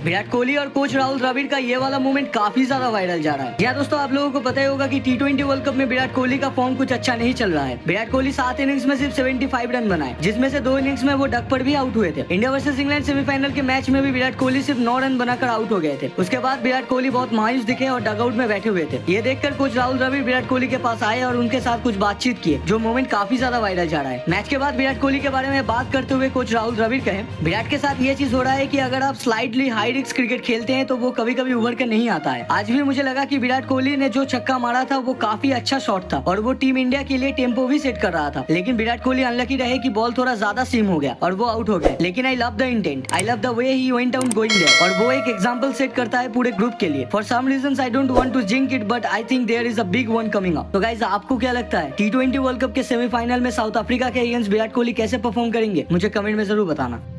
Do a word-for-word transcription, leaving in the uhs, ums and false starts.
विराट कोहली और कोच राहुल द्रविड़ का ये वाला मूवमेंट काफी ज्यादा वायरल जा रहा है। जी दोस्तों, आप लोगों को पता ही होगा कि टी ट्वेंटी वर्ल्ड कप में विराट कोहली का फॉर्म कुछ अच्छा नहीं चल रहा है। विराट कोहली सात इनिंग्स में सिर्फ पचहत्तर रन बनाए, जिसमें से दो इनिंग्स में वो डक पर भी आउट हुए थे। इंडिया वर्सेस इंग्लैंड सेमीफाइनल के मैच में भी विराट कोहली सिर्फ नौ रन बनाकर आउट हो गए थे। उसके बाद विराट कोहली बहुत मायूस दिखे और डगआउट में बैठे हुए थे। ये देखकर कोच राहुल द्रविड़ विराट कोहली के पास आए और उनके साथ कुछ बातचीत किए, जो मूवमेंट काफी ज्यादा वायरल जा रहा है। मैच के बाद विराट कोहली के बारे में बात करते हुए कोच राहुल द्रविड़ कहे, विराट के साथ ये चीज हो रहा है कि अगर आप स्लाइडली हाई रिस्क क्रिकेट खेलते हैं तो वो कभी कभी उभर कर नहीं आता है। आज भी मुझे लगा कि विराट कोहली ने जो छक्का मारा था वो काफी अच्छा शॉट था और वो टीम इंडिया के लिए टेम्पो भी सेट कर रहा था, लेकिन विराट कोहली अनलकी रहे कि बॉल थोड़ा ज्यादा सीम हो गया और वो आउट हो गया। लेकिन I love the intent, I love the way he went out going there, और वो एक एग्जांपल सेट करता है पूरे ग्रुप के लिए। For some reasons I don't want to jinx it, but I think there is a big one coming up. तो guys, आपको क्या लगता है टी ट्वेंटी वर्ल्ड कप के सेमीफाइनल में साउथ अफ्रीका के अगेंस्ट विराट कोहली कैसे परफॉर्म करेंगे? मुझे कमेंट में जरूर बताना।